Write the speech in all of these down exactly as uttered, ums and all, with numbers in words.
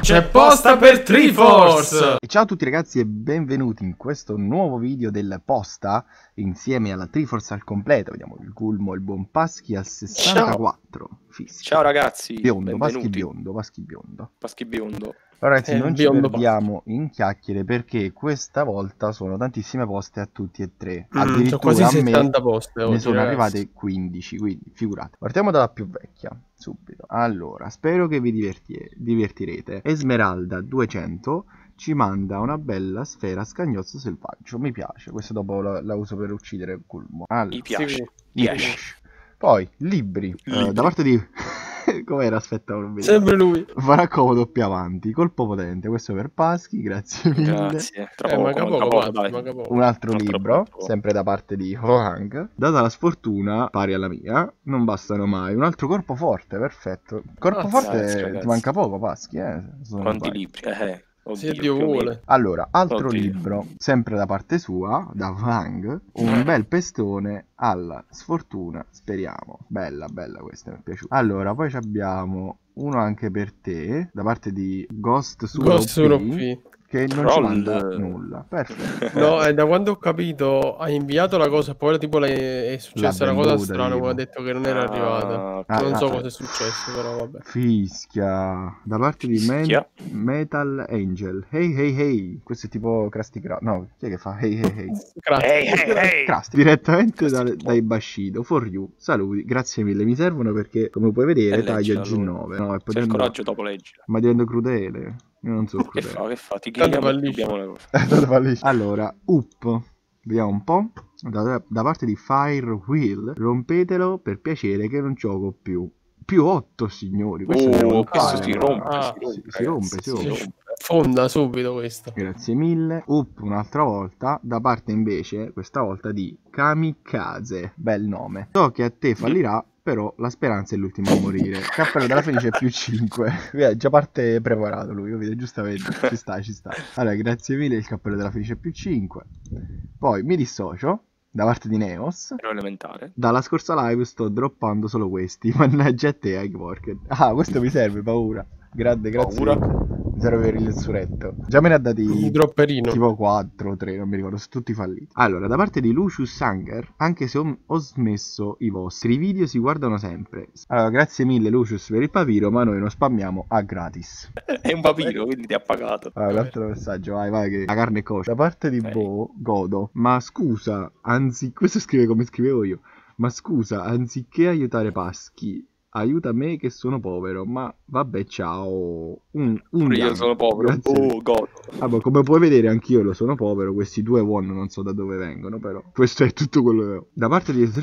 c'è posta per Triforce! E ciao a tutti ragazzi e benvenuti in questo nuovo video del Posta insieme alla Triforce al completo. Vediamo il Gulmo e il buon Paschi al sessantaquattro. Fischia. Ciao ragazzi, Biondo, benvenuti. Paschi biondo, Paschi biondo. Paschi biondo. Allora, ragazzi, Eh, non ci biondo perdiamo in chiacchiere perché questa volta sono tantissime poste a tutti e tre. Mm, c'ho Addirittura quasi a me settanta poste ne oggi, sono ragazzi. arrivate quindici, quindi figurate. Partiamo dalla più vecchia, subito. Allora, spero che vi diverti- divertirete. Esmeralda duecento ci manda una bella sfera scagnozzo selvaggio. Mi piace, questo dopo la, la uso per uccidere il Gulmo. Allora, Mi piace. Sì. mi Piace. piace. Poi, libri. Eh, Libri. da parte di... Com'era? Aspetta, non vedo. Sempre lui. Farà comodo più avanti. Colpo potente, questo per Paschi, grazie mille. Grazie. Tra Eh, poco, manca manca poco, poco, Pazzi, dai. manca poco. Un altro Non libro, troppo. sempre da parte di Hoang. Data la sfortuna, pari alla mia, non bastano mai. Un altro corpo forte, perfetto. Corpo Ah, forte, grazie, ti ragazzi. manca poco, Paschi, eh. Sono Quanti vai. libri? Eh, oddio, Se Dio più o meno. vuole. Allora, altro Oddio. libro, sempre da parte sua, da Hoang. Un bel pestone alla sfortuna, speriamo. Bella, bella questa, mi è piaciuta. Allora, poi ci abbiamo uno anche per te, da parte di Ghost su Ghost su O P, P. che non ci Troll. manda nulla. Perfetto. No, e da quando ho capito ha inviato la cosa, poi tipo le- è successa L'ha una cosa venduta, strana, tipo. come ha detto che non era Ah, arrivata. Ah, Non ah, so ah. cosa è successo, però vabbè. Fischia, da parte di Me- Fischia. Metal Angel. Hey hey hey, questo è tipo Krusty Krab. No, chi è che fa hey hey hey? Grazie. Ehi, ehi, ehi. Krusty, direttamente Krusty da- Krab. dai Bashido. For you, saluti, grazie mille. Mi servono perché, come puoi vedere, E taglio leggila, G nove. No, e poi Se hai il divento- coraggio dopo leggila. ma divento crudele. Io non so Che crudele. fa? Che fa? Ti Tanto chiediamo e fallisce. dobbiamo le cose. Tanto fallisce. Allora, up. Vediamo un po'. Da, da parte di Firewheel, rompetelo per piacere che non gioco più. Più otto, signori. Questo Oh, devo questo fare, si no? rompe, Ah, si rompe, si- si rompe, ragazzi, si rompe. Fonda subito questo. Grazie mille. Up un'altra volta. Da parte invece, questa volta di Kamikaze. Bel nome. So che a te fallirà, però la speranza è l'ultima a morire. Cappello della Fenice più cinque. Via, già parte preparato lui, io vedo giustamente. Ci sta, ci sta. Allora, grazie mille, il cappello della Fenice più cinque. Poi mi dissocio. Da parte di Neos. Ero elementare. Dalla scorsa live sto droppando solo questi. Mannaggia a te, Ike Worker. Ah, questo mi serve, paura. Grande, grazie. Paura. Mi serve per il suretto. Già me ne ha dati Un dropperino. tipo quattro o tre, non mi ricordo, sono tutti falliti. Allora, da parte di Lucius Sanger, anche se ho, ho smesso i vostri, i video si guardano sempre. Allora, grazie mille Lucius per il papiro, ma noi lo spammiamo a gratis. È un papiro, quindi ti ha pagato. Allora, un altro messaggio, vai, vai, che la carne è kosher. Da parte di Vai. Bo, godo. Ma scusa, anzi, questo scrive come scrivevo io. Ma scusa, anziché aiutare Paschi, aiuta me che sono povero. Ma vabbè, ciao. Un, un Pure io gang. sono povero. Grazie. Oh, god. Ah, boh, come puoi vedere anch'io lo sono povero. Questi due won non so da dove vengono, però questo è tutto quello che ho. Da parte di...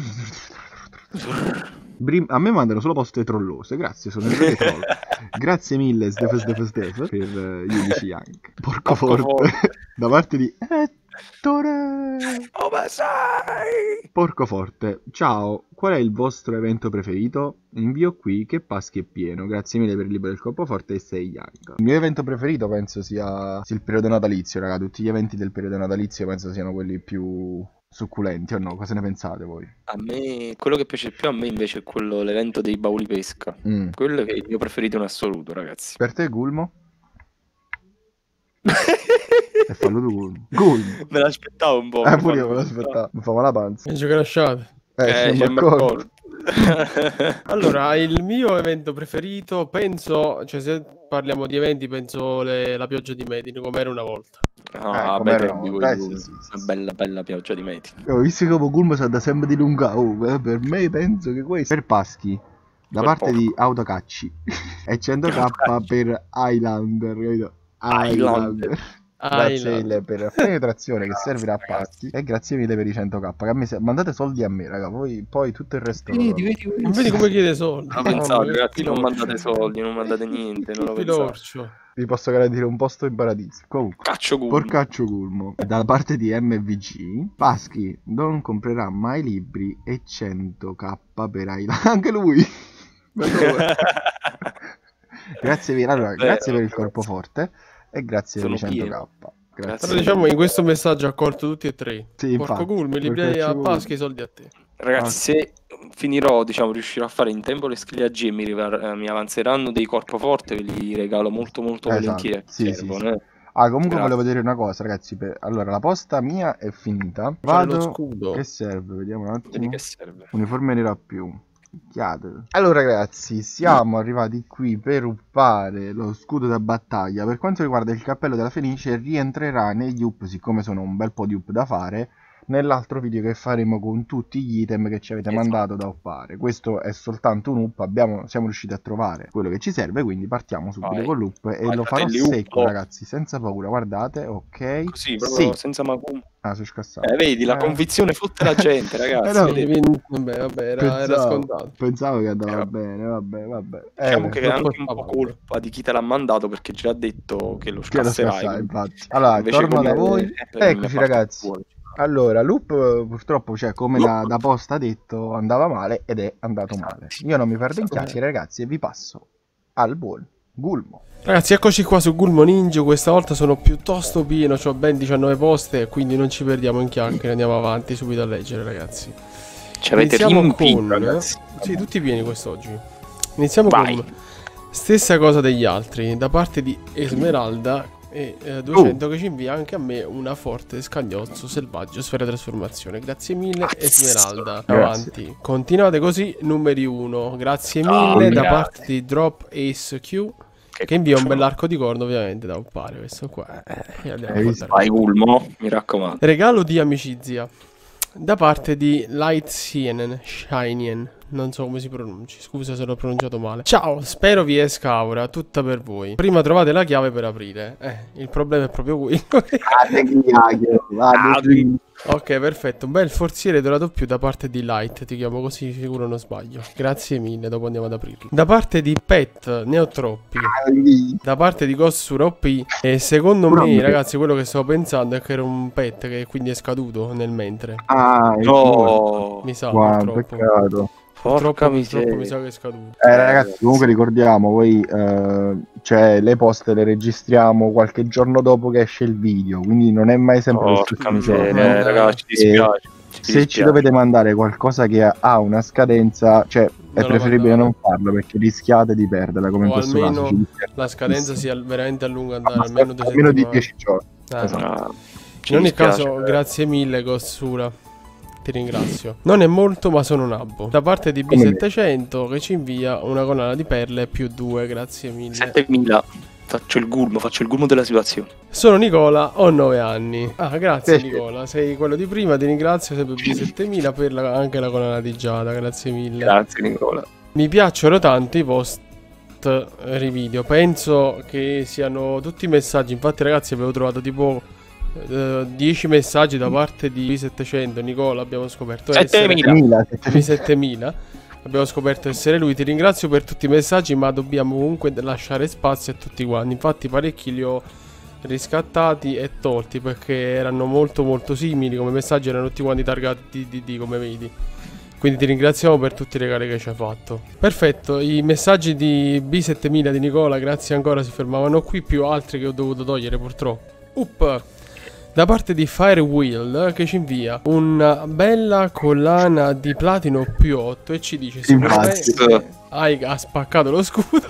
Brim- a me mandano solo poste trollose. Grazie, sono il re troll. Grazie mille Stef Stef Stef per uh, gli unici anche. Porco Porco forte. forte. Da parte di Ettore. Come sei? Porco forte. Ciao, qual è il vostro evento preferito? Invio qui che Paschi è pieno. Grazie mille per il libro del corpo forte e sei young. Il mio evento preferito penso sia, sia il periodo natalizio, raga. Tutti gli eventi del periodo natalizio penso siano quelli più succulenti o no? Cosa ne pensate voi? A me, quello che piace più a me invece è quello, l'evento dei bauli pesca. Mm. Quello che è il mio preferito in assoluto, ragazzi. Per te Gulmo? E fallo tu Gulmo. Gulmo. Me l'aspettavo un po'. Eh mi pure io fanno me lo aspettare. aspettavo. Mi fa male la panza. E gioca lasciate. Eh, Eh, ci ci siamo siamo accorti. accorti. Allora, il mio evento preferito, penso, cioè se parliamo di eventi, penso le- la pioggia di Medin, come era una volta. Ah, Eh, bei com'era tempi una quelli. volta, eh, sì, sì, sì, Una sì. bella, bella pioggia di meti. Ho visto come Gulmo sa da sempre di lunga. Oh, eh, per me penso che questo. Per Paschi. Da Per parte porco. di Autocacci. E cento k per Highlander. Capito? Highlander. Grazie Highland. mille per la penetrazione che Grazie, servirà a ragazzi. Paschi. E grazie mille per i cento k. Che a me se- mandate soldi a me, raga. Voi poi tutto il resto. Vedi, vedi, Non vedi come chiede soldi? Non Mamma pensate, mia, ragazzi, non pilorcio. mandate soldi, non mandate niente, non lo pensate. Pilorcio. Vi posso garantire un posto in paradiso. Comunque. Caccio culo. Porcaccio Gulmo. Dalla parte di M V G, Paschi non comprerà mai libri e cento k per Highlander. Anche lui. Ma dove? Grazie, mille. Allora, Vero, grazie per il ragazzi. corpo forte e grazie Sono per i cento k. pieno. Grazie. Però diciamo in questo messaggio ha accolto tutti e tre. Sì, Porco infatti, Gulmi, libri Porcaccio a Gulmo. Paschi, i soldi a te. Ragazzi, se finirò, diciamo, riuscirò a fare in tempo le skill A G e mi, rivar- mi avanzeranno dei corpo forte, ve li regalo molto molto Esatto, volentieri. sì, sì, Servono, sì. eh. Ah, comunque Grazie. volevo dire una cosa, ragazzi. per- Allora, la posta mia è finita. C'è lo Vado. scudo. Che serve? Vediamo un Vedi attimo. che serve. Uniforme nero a più. Chiate. Allora, ragazzi, siamo arrivati qui per uppare lo scudo da battaglia. Per quanto riguarda il cappello della Fenice, rientrerà negli up, siccome sono un bel po' di up da fare, nell'altro video che faremo con tutti gli item che ci avete Esatto. mandato da uppare. Questo è soltanto un up, abbiamo, siamo riusciti a trovare quello che ci serve, quindi partiamo subito Vai. con l'up e Vai, lo farò fratelli, up, secco, up. ragazzi, senza paura. Guardate, ok. Così, proprio Sì. senza macum. Ah, sono scassato. Eh, vedi, la Eh. convinzione fotte la gente, ragazzi. Eh no. vedete? Vabbè, vabbè, era, era Pensavo, scontato. pensavo che andava Eh, bene, vabbè, vabbè. Diciamo Eh, che è troppo anche un po' spavento. colpa di chi te l'ha mandato, perché già ha detto che lo che lo scasserai. scassai, quindi- infatti. Allora, Invece torno come- da voi. eh, per la mia Eccoci, parte ragazzi. buona. Allora, Loop eh, purtroppo, cioè, come Loop. da, da posta detto, andava male ed è andato Esatto. male. Io non mi perdo in Esatto. chiacchiere, ragazzi, e vi passo al buon Gulmo. Ragazzi, eccoci qua su Gulmo Ninja. Questa volta sono piuttosto pieno, ho ben diciannove poste, quindi non ci perdiamo in chiacchiere, andiamo avanti subito a leggere, ragazzi. Ci avete Iniziamo riempito, con... ragazzi. Sì, tutti pieni quest'oggi. Iniziamo Vai. con stessa cosa degli altri, da parte di Esmeralda e eh, duecento che ci invia anche a me una forte scagnozzo selvaggio sfera trasformazione. Grazie mille Esmeralda. Grazie. Avanti. Continuate così, numeri uno. Grazie Oh, mille da grazie. parte di Drop Ace Q che invia un bell'arco di corno, ovviamente da uppare questo qua. Eh, andiamo a Hai visto? guardare. Vai, Gulmo, mi raccomando. Regalo di amicizia da parte di Light Sienen Shinien. Non so come si pronunci, scusa se l'ho pronunciato male. Ciao, spero vi esca aura, tutta per voi. Prima trovate la chiave per aprire. Eh, il problema è proprio quello. Ah, Ok, perfetto. Un bel forziere dorato più da parte di Light. Ti chiamo così, sicuro non sbaglio. Grazie mille, dopo andiamo ad aprirlo. Da parte di Pet, ne ho troppi. Da parte di Gossura O P. E secondo Pure a me, me. ragazzi, quello che stavo pensando è che era un pet che quindi è scaduto nel mentre. Ah, il no, Mi sa, Wow, purtroppo. peccato. porca Purtroppo, miseria. purtroppo mi sa che è scaduto. Eh, ragazzi, comunque ricordiamo, voi, eh, cioè, le poste le registriamo qualche giorno dopo che esce il video, quindi non è mai sempre lo Porca stesso miseria, giorno. No, ragazzi, ci E dispiace. Ci Se ci dispiace. dovete mandare qualcosa che ha una scadenza, cioè, è lo preferibile mandate. non farlo perché rischiate di perderla, come in O questo almeno caso. ci dispiace La scadenza tantissimo. sia veramente a lungo andare, Ma almeno due almeno di settimane. dieci giorni. Eh, esatto. Ah, ci In ogni dispiace, caso, eh. grazie mille, Gossura. Ti ringrazio. Non è molto, ma sono nabbo. Da parte di B Come me. settecento che ci invia una collana di perle più due. Grazie mille. settemila. Faccio il gulmo, faccio il gulmo della situazione. Sono Nicola, ho nove anni. Ah, grazie Sì. Nicola. Sei quello di prima. Ti ringrazio sempre B settemila per la- anche la collana di Giada. Grazie mille. Grazie, Nicola. Mi piacciono tanto i post rivideo. Penso che siano tutti messaggi. Infatti, ragazzi, avevo trovato tipo eh, dieci messaggi da parte di B settecento. Nicola, abbiamo scoperto essere settemila. settemila, B settemila. Abbiamo scoperto essere lui. Ti ringrazio per tutti i messaggi, ma dobbiamo comunque lasciare spazio a tutti quanti. Infatti, parecchi li ho riscattati e tolti perché erano molto molto simili. Come messaggi erano tutti quanti targati D D D, come vedi. Quindi ti ringraziamo per tutti i regali che ci hai fatto. Perfetto, i messaggi di B settemila di Nicola, grazie ancora, si fermavano qui, più altri che ho dovuto togliere purtroppo. Up! Da parte di Firewheel che ci invia una bella collana di platino più otto e ci dice Infatti. sicuramente hai ha spaccato lo scudo.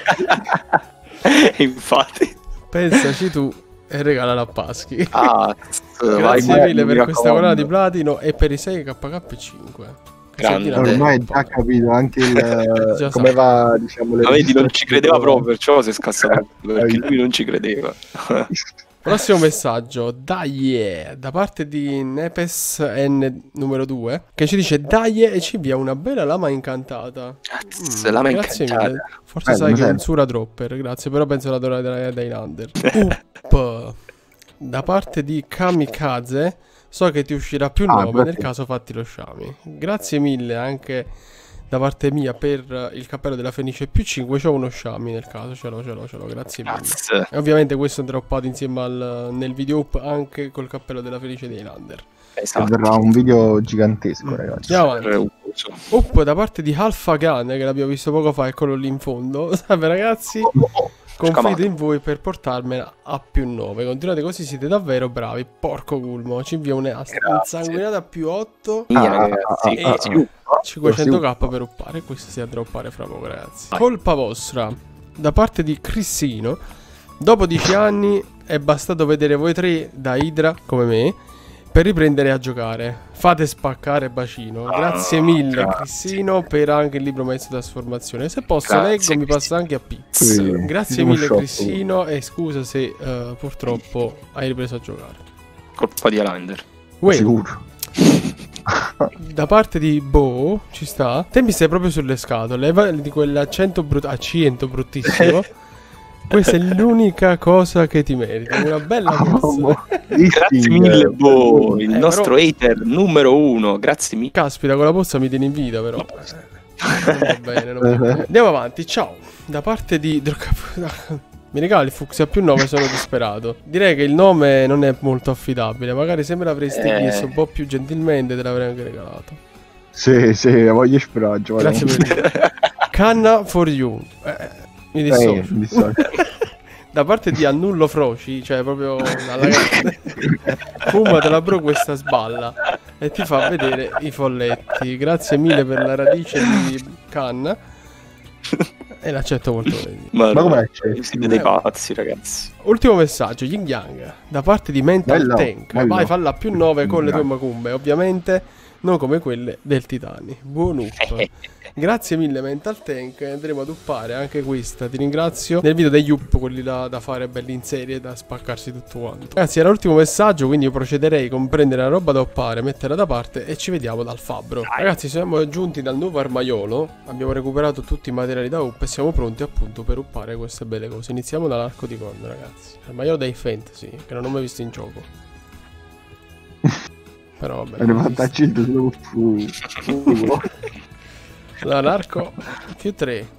Infatti. Pensaci tu e regalala a Paschi. Ah, vai, Grazie vai, mille mi per questa collana di raccomando. platino e per i sei K K cinque. Grande. Ormai già capito anche il, Già come so. va, diciamo, le Ma vedi, non ci registrazioni. credeva proprio, perciò si è scassato. Perché Hai- lui non ci credeva. Prossimo messaggio, dai, da parte di Nepes N numero due, che ci dice dai e ci invia una bella lama incantata. Cazzo, lama grazie incantata. mille. Forse Bello, sai che è un bello. Sura Dropper, grazie, però penso la donna della Dainander. Up. Da parte di Kamikaze, so che ti uscirà più Ah, nove, grazie. nel caso fatti lo sciami. Grazie mille anche da parte mia per il cappello della Fenice più cinque, c'ho uno sciami nel caso, ce l'ho, ce l'ho, ce l'ho, grazie mille. Cazzo. E ovviamente questo è droppato insieme al, nel video up anche col cappello della Felice dei Lander. Che Esatto. verrà un video gigantesco, ragazzi. Andiamo avanti. Reuso. Up da parte di Alpha Gun, che l'abbiamo visto poco fa, eccolo lì in fondo. Salve ragazzi. Confido in voi per portarmela a più nove. Continuate così, siete davvero bravi. Porco Gulmo, ci invia un'insanguinata a più otto. Mia, Ah, ragazzi, ah, ah, sì. cinquecento k per uppare. Questo si andrà a uppare fra poco, ragazzi. Colpa vostra, da parte di Crissino. Dopo dieci anni è bastato vedere voi tre da Idra come me per riprendere a giocare. Fate spaccare bacino. Grazie mille, grazie. Crissino, per anche il libro maestro trasformazione. Se posso Grazie, leggo, mi Crissino. passa anche a pizza. Sì, Grazie siamo mille, sciocchi. Crissino, e scusa se eh, purtroppo hai ripreso a giocare. Colpa di Alander. Uè, Sicuro. da parte di Bo, ci sta. Te mi stai proprio sulle scatole. Leva di quell'accento brut- accento bruttissimo. Questa è l'unica cosa che ti meriti. Una bella cosa. Grazie mille, Bo, il Eh, nostro però- hater numero uno. Grazie mille. Caspita, con la pozza mi tieni in vita, però. Eh, non va bene, non va bene. Andiamo avanti, ciao. Da parte di... Mi regali Fuxia più nove, sono disperato. Direi che il nome non è molto affidabile. Magari se me l'avresti Eh. chiesto un po' più gentilmente te l'avrei anche regalato. Sì, sì, voglio speraggio. Grazie per Canna for you. Eh, mi dissocio. Eh, mi dissocio. Da parte di Annullo Froci, cioè proprio alla fumatela bro questa sballa e ti fa vedere i folletti. Grazie mille per la radice di canna. E l'accetto molto bene. Ma, Ma come no, accetti? siete dei pazzi, ragazzi. Ultimo messaggio, Yin Yang, da parte di Mental Bello, Tank. bello. Vai, falla più nove con le tue Grazie. macumbe, ovviamente non come quelle del Titani. Buon up. Grazie mille Mental Tank, andremo ad uppare anche questa, ti ringrazio. Nel video degli up, quelli là da fare belli in serie, da spaccarsi tutto quanto. Ragazzi, era l'ultimo messaggio, quindi io procederei con prendere la roba da uppare, metterla da parte e ci vediamo dal fabbro. Ragazzi, siamo giunti dal nuovo armaiolo, abbiamo recuperato tutti i materiali da up e siamo pronti appunto per uppare queste belle cose. Iniziamo dall'arco di Con, ragazzi. Armaiolo dei fantasy, che non ho mai visto in gioco. Però vabbè. Era l'ho fatta a visto. cento solo fu. fu- Allora, l'arco più tre.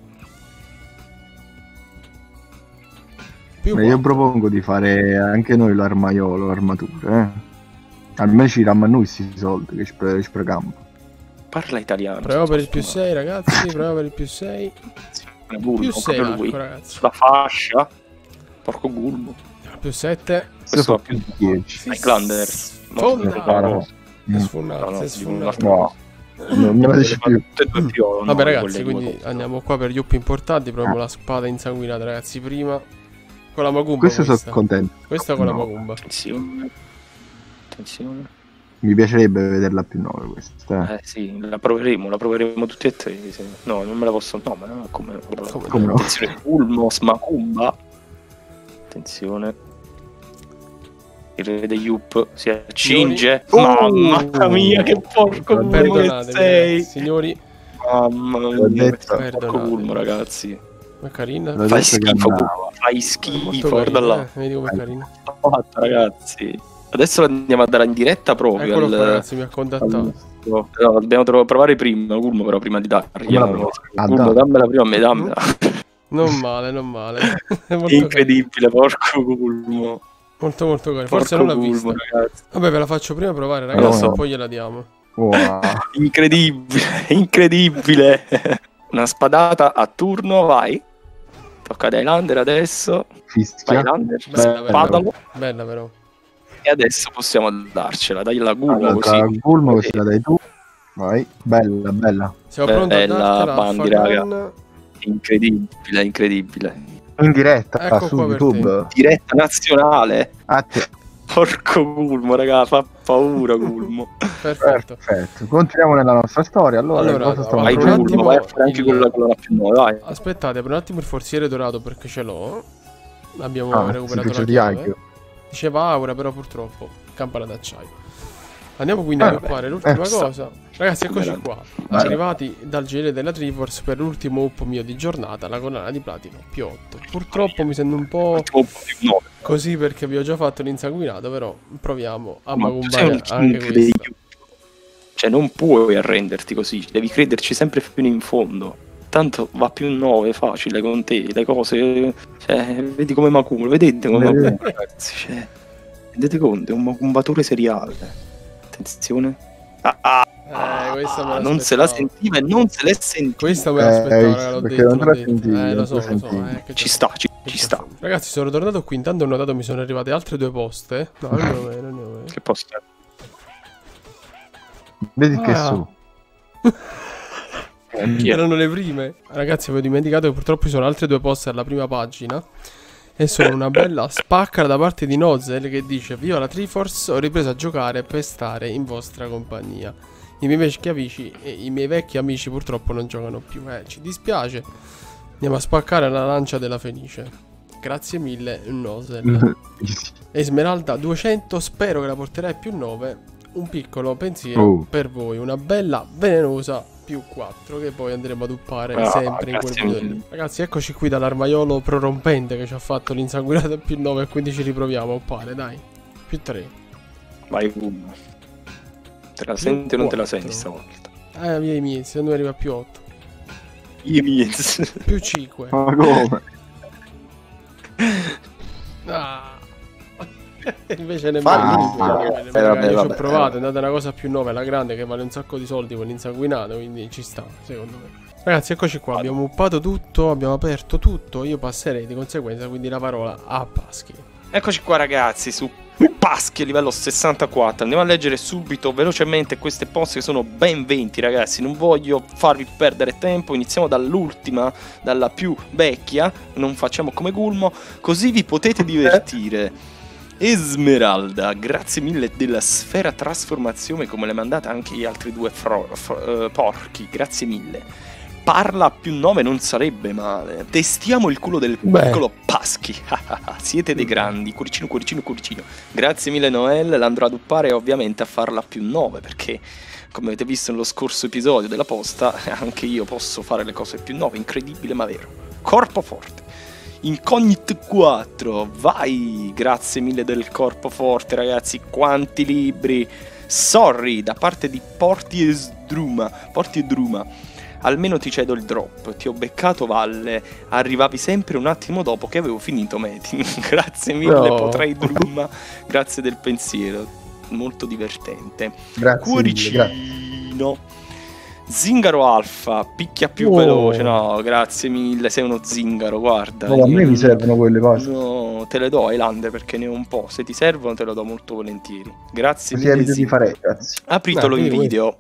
Più Ma io quattro. propongo di fare anche noi l'armaiolo, l'armatura, eh. Almeno ci diamo a noi questi soldi che spre- sprechiamo. Parla italiano. Proviamo per il più sei, ragazzi. Proviamo per il più sei. Più sei Proprio l'arco, lui. ragazzi. Sulla fascia. Porco Gulmo. Più sette. Questo fa va più più dieci. Highlander. Sfonda. No, no. Si è Mm. sfondato, No, no, si è di sfondato. No, non me la dici più. Vabbè, ragazzi, quindi andiamo qua per gli up importanti. Proviamo la spada insanguinata, ragazzi. Prima con la macumba. Questo sono questa. contento. Questa con la No. macumba. Attenzione. Attenzione. Mi piacerebbe vederla più nove questa. Eh. Eh sì, la proveremo, la proveremo tutti e tre. sì. No, non me la posso. No, ma no, come, Come Come no? Attenzione, Ulmos, Macumba. Attenzione. Il re degli up si accinge. Signori. Mamma mia, che porco Gulmo che Perdonatemi, sei. ragazzi. Signori, Mamma L'ho mia, detto. che porco Perdonatemi. Gulmo, ragazzi. ma è carina. L'ho Fai detto che schifo, andava. Gulmo, fai Molto schifo, guarda carina, là. eh. Vedi com'è carina. Fatta, ragazzi. Adesso andiamo a dare in diretta proprio. Eccolo qua, al- ragazzi, mi ha contattato. al- No, dobbiamo tro- provare prima, Gulmo, però prima di dargli. Come la provo? Ah, Gulmo, dai. dammela prima a me, dammela. Non male, non male. È molto Incredibile, porco Gulmo. carina. Molto molto carina. Forse Porco non l'ha vista. Gulmo, ragazzi. Vabbè, ve la faccio prima provare, Lo ragazzi, so. e poi gliela diamo. Wow. Incredibile, incredibile. Una spadata a turno, vai. Tocca ad Highlander adesso. Vai, Fischia. Highlander, Bella, bella. spadalo. Bella però. E adesso possiamo darcela. Dai la Gulmo Allora, così. tra Gulmo così la dai tu. Vai. Bella, bella. Siamo pronti a Bella dartela, Bandi, Alpha raga. Gun. Incredibile, incredibile. In diretta Ecco su qua per YouTube. Diretta nazionale. A te. Porco Gulmo, raga, fa paura Gulmo. Perfetto. Perfetto. Continuiamo nella nostra storia. Allora, Allora, cosa stiamo Vai apro un facendo? attimo Gulmo, vai a fare anche il- quella con la più nuova, vai. Aspettate, apro un attimo il forziere dorato perché ce l'ho. Abbiamo Ah, recuperato sì, la di chiave. anche. Diceva Aura, però purtroppo campana d'acciaio. Andiamo quindi a Eh, occupare l'ultima eh, sta. cosa. Ragazzi, eccoci Veramente. qua. Vai. Arrivati dal gele della Triforce per l'ultimo up mio di giornata, la collana di platino più otto. Purtroppo mi sento un po' Ultimo più nove. così perché vi ho già fatto l'insanguinato, però proviamo a Ma tu sei magumbare un anche king dei questa. YouTube. Cioè non puoi arrenderti così, devi crederci sempre fino in fondo. Tanto va più nove, facile con te, le cose, cioè, vedi come macumulo, vedete come Vedete? macumulo, ragazzi, cioè, rendete conto, è un macumbatore seriale. Attenzione. Ah, ah, Eh, questa me ah, non se la l'aspettavo. sentiva e non se l'è sentita. Questa me Eh, l'aspettavo, hai raga, visto, l'ho perché detto, non l'ho te la detto. sentivi, Eh, lo non so, te lo la so. sentivi. Eh, che Ci c'è- sta, ci Ci sta. Ragazzi, sono tornato qui. Intanto ho notato mi sono arrivate altre due poste. No, non ne ho vero, non ne ho vero. Che posto? Vedi Ah. che su. Chi è? Erano le prime. Ragazzi, avevo dimenticato che purtroppo ci sono altre due poste alla prima pagina. E sono una bella spacca da parte di Nozel che dice: viva la Triforce, ho ripreso a giocare per stare in vostra compagnia. I miei vecchi amici e i miei vecchi amici purtroppo non giocano più. Eh, ci dispiace. Andiamo a spaccare la lancia della Fenice. Grazie mille, Nozel. Esmeralda duecento, spero che la porterai più nove. Un piccolo pensiero Oh. per voi. Una bella velenosa più quattro che poi andremo ad uppare Ah, sempre in quel grazie video mille. lì. Ragazzi, eccoci qui dall'armaiolo prorompente che ci ha fatto l'insanguinato più nove e quindi ci riproviamo a uppare, dai. Più tre. Vai uno. Te la senti o non te la senti stavolta? Eh, via i miei, se non arriva a più otto. I miez. Più cinque. Ma come? Ah. Invece nemmeno Fallito. io, Ah, io vabbè, vabbè, ci ho vabbè. provato, è andata una cosa più nove alla grande che vale un sacco di soldi con l'insanguinato, quindi ci sta, secondo me. Ragazzi, eccoci qua, abbiamo uppato tutto, abbiamo aperto tutto, io passerei di conseguenza quindi la parola a Paschi. Eccoci qua ragazzi su Paschi livello sessantaquattro. Andiamo a leggere subito velocemente queste poste che sono ben venti ragazzi. Non voglio farvi perdere tempo. Iniziamo dall'ultima, dalla più vecchia. Non facciamo come Gulmo, così vi potete divertire. Esmeralda, grazie mille della sfera trasformazione, come le mandate anche gli altri due fro- fro- uh, porchi. Grazie mille. Parla a più nove non sarebbe male. Testiamo il culo del Beh. piccolo Paschi. Siete dei grandi. Cuoricino, cuoricino, cuoricino. Grazie mille Noel. L'andrò ad uppare ovviamente a farla a più nove. Perché, come avete visto nello scorso episodio della posta, anche io posso fare le cose più nove. Incredibile ma vero. Corpo forte. Incognito quattro. Vai. Grazie mille del corpo forte ragazzi. Quanti libri. Sorry. Da parte di Porti e Sdruma. Porti e Druma. Almeno ti cedo il drop, ti ho beccato Valle, arrivavi sempre un attimo dopo che avevo finito Metin. Grazie mille, No. potrei Drumma, grazie del pensiero, molto divertente. Grazie mille, grazie. Cuoricino, Zingaro Alfa, picchia più Oh. veloce, no, grazie mille, sei uno zingaro, guarda. No, a me io- mi servono quelle cose. No, te le do Highlander perché ne ho un po', se ti servono te lo do molto volentieri. Grazie Così mille evito di Zingaro. fare grazie. Apritelo Beh, in quindi video.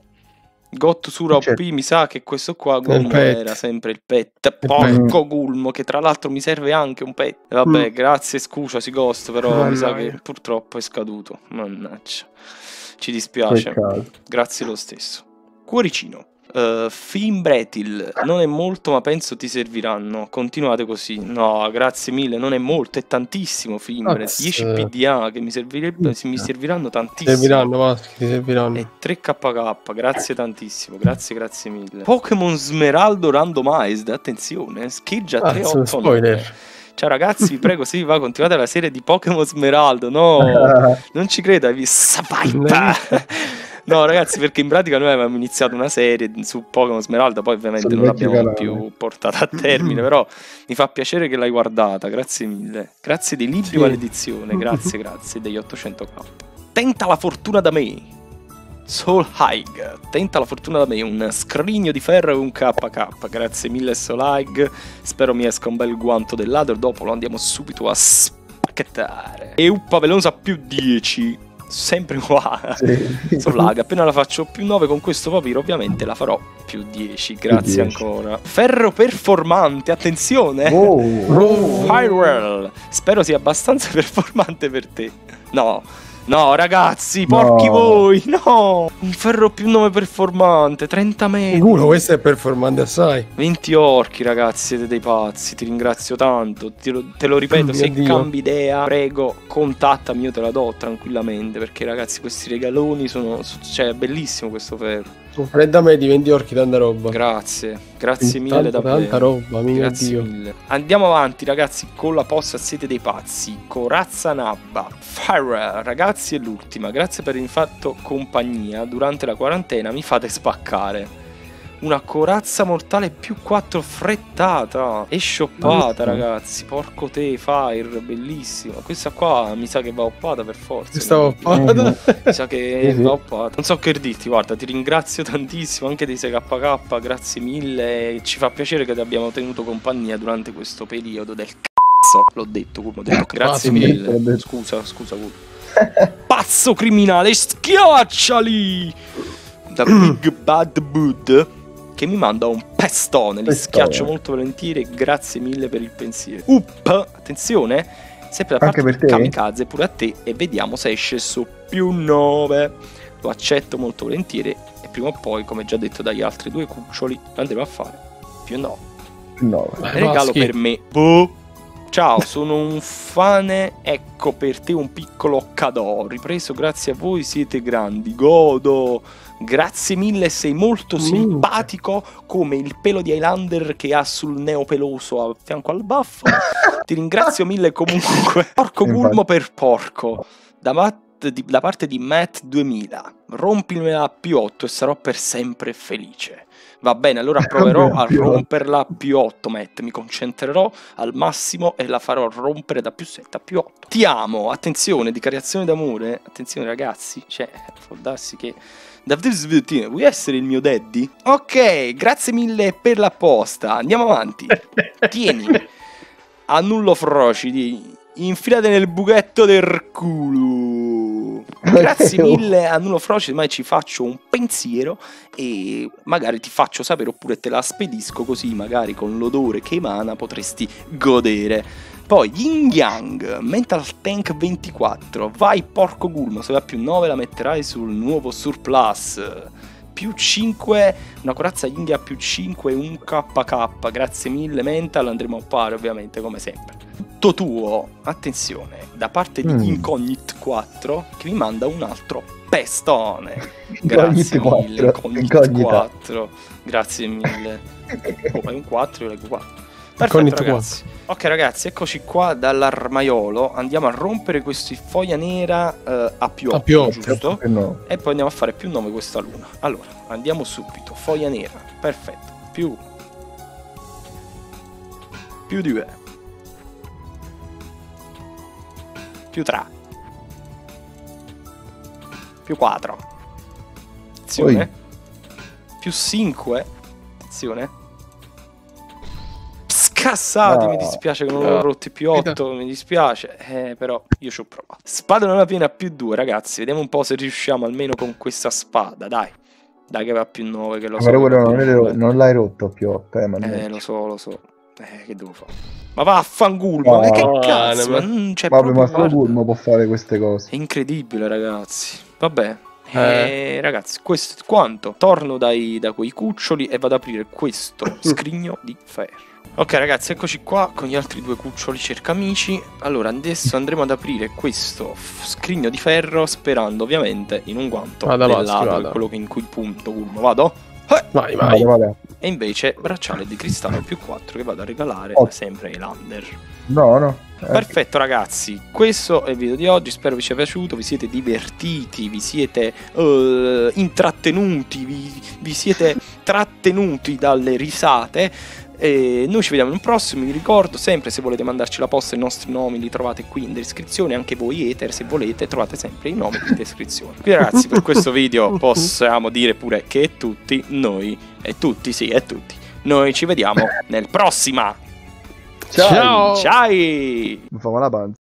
Got Sura O P, Certo. mi sa che questo qua Gulmo pet. era sempre il pet. Il Porco Gulmo, che tra l'altro mi serve anche un pet. E vabbè, Mm. grazie, scusa, si costa, però mi sa Mannaggia. che purtroppo è scaduto. Mannaggia. Ci dispiace. Peccato. Grazie lo stesso. Cuoricino. Uh, Fimbretil, non è molto ma penso ti serviranno. Continuate così. No, grazie mille, non è molto, è tantissimo Fimbretil. Azz. dieci P D A che mi, servirebbe, mi serviranno tantissimo. Serviranno, Paschi, ti serviranno. E tre K K, grazie tantissimo, grazie, grazie mille. Pokémon Smeraldo Randomized, attenzione, scheggia Cazzo, tre otto nove. spoiler. Ciao ragazzi, vi prego, se vi va, continuate la serie di Pokémon Smeraldo. No, non ci credo, hai visto? Sabaita! No ragazzi, perché in pratica noi avevamo iniziato una serie su Pokémon Smeralda, poi ovviamente Sul non vecchio l'abbiamo canale. più portata a termine, però mi fa piacere che l'hai guardata, grazie mille. Grazie dei libri Sì. maledizione, grazie, grazie degli ottocento K. Tenta la fortuna da me. Soul Hig, tenta la fortuna da me, un scrigno di ferro e un K K. Grazie mille Soul Hig, spero mi esca un bel guanto del ladro, dopo lo andiamo subito a spacchettare. E uppa velosa più dieci. Sempre qua. Sì. Soul Hig, appena la faccio più nove con questo papiro ovviamente la farò più dieci. Grazie dieci. ancora. Ferro performante, attenzione. Oh, Oh. Firewall, spero sia abbastanza performante per te. No, no ragazzi, porchi No. voi, no. Un ferro più nove performante, trenta metri. Culo, questo è performante assai. venti orchi ragazzi, siete dei pazzi, ti ringrazio tanto, te lo, te lo ripeto, Mio se Dio. cambi idea, prego, contattami, io te la do tranquillamente, perché ragazzi questi regaloni sono, cioè è bellissimo questo ferro. Freddamente di venti orchi, tanta roba. Grazie, grazie mille Tanta, davvero. tanta roba, mio Grazie Dio. mille. Andiamo avanti ragazzi con la posta, siete dei pazzi. Corazza Nabba, Fire, ragazzi è l'ultima. Grazie per avermi fatto compagnia durante la quarantena, mi fate spaccare. Una corazza mortale più quattro frettata e shoppata ragazzi. Porco te, Fire, bellissima. Questa qua mi sa che va oppata per forza. Stavo Mi fatta. sa che Sì, sì. va oppata. Non so che dirti, guarda, ti ringrazio tantissimo anche dei sei K K, grazie mille. Ci fa piacere che ti abbiamo tenuto compagnia durante questo periodo del c***o pazzo. L'ho detto, Gulmo, ho detto grazie mille. Scusa, scusa, Gulmo. Pazzo criminale, schiacciali! Da Big Bad Bud, che mi manda un pestone. Li schiaccio molto volentieri. Grazie mille per il pensiero. Up, attenzione, sempre da parte di Kamikaze, pure a te. E vediamo se esce su più nove. Lo accetto molto volentieri. E prima o poi, come già detto dagli altri due cuccioli, lo andremo a fare più nove. No, regalo per me. Boh. Ciao, sono un fane. Ecco per te un piccolo cadeau. Ripreso grazie a voi, siete grandi. Godo. Grazie mille, sei molto simpatico come il pelo di Highlander che ha sul neo peloso a fianco al baffo. Ti ringrazio mille comunque. Porco Gulmo per porco. Da, Matt, di, da parte di Matt duemila. Rompimela a più otto e sarò per sempre felice. Va bene, allora proverò a romperla a più otto, Matt. Mi concentrerò al massimo e la farò rompere da più sette a più otto. Ti amo, attenzione, dichiarazione d'amore. Attenzione ragazzi, cioè, può darsi che... Davvero svertino, vuoi essere il mio daddy? Ok, grazie mille per l'apposta. Andiamo avanti. Tieni. Annullo frocidi. Infilate nel buchetto del culo. Grazie mille, Annullo frocidi. Ma ci faccio un pensiero e magari ti faccio sapere oppure te la spedisco, così magari con l'odore che emana potresti godere. Poi Yin Yang, Mental Tank ventiquattro, vai porco Gulmo, se va più nove la metterai sul nuovo Surplus, più cinque, una corazza Yin Yang più cinque, un K K, grazie mille Mental, andremo a fare ovviamente come sempre. Tutto tuo, attenzione, da parte di mm. Incognit quattro che mi manda un altro pestone, grazie mille Incognit quattro, grazie mille, oh è un quattro, io leggo quattro. Perfetto ragazzi. Ok ragazzi, eccoci qua dall'armaiolo. Andiamo a rompere questi foglia nera uh, a più otto, giusto? No. E poi andiamo a fare più nove questa luna. Allora, andiamo subito. Foglia nera, perfetto. Più Più due Più tre Più quattro. Attenzione. Oi. Più cinque. Attenzione. Scassati, no. Mi dispiace che non l'ho rotti più otto, mi dispiace, eh, però io ci ho provato. Spada non piena più due, ragazzi, vediamo un po' se riusciamo almeno con questa spada, dai. Dai che va più nove, che lo so. Però non, non l'hai rotto più otto, eh, eh lo so, lo so. Eh, che devo fare? Ma vaffanculo, ma che cazzo, ma non c'è proprio... Ma solo Gulmo può fare queste cose. È incredibile, ragazzi. Vabbè. Eh. Eh, ragazzi, questo è quanto. Torno dai, da quei cuccioli e vado ad aprire questo scrigno di ferro. Ok ragazzi, eccoci qua con gli altri due cuccioli cercamici. Allora adesso andremo ad aprire questo scrigno di ferro, sperando ovviamente in un guanto vada, del vada, lato, vada. Quello che in cui punto Gulmo. Vado? Eh. Vai, vai. Vale, vale. E invece bracciale di cristallo più quattro che vado a regalare oh. sempre ai Lander. No, no. Eh. Perfetto ragazzi, questo è il video di oggi, spero vi sia piaciuto, vi siete divertiti, vi siete uh, intrattenuti, vi, vi siete trattenuti dalle risate. E noi ci vediamo in un prossimo, vi ricordo sempre, se volete mandarci la posta, i nostri nomi li trovate qui in descrizione, anche voi Ether se volete trovate sempre i nomi in descrizione. Quindi ragazzi, per questo video possiamo dire pure che è tutti, noi, è tutti, sì, è tutti, noi ci vediamo nel prossimo. Ciao! Ciao! Mi fa male la pancia.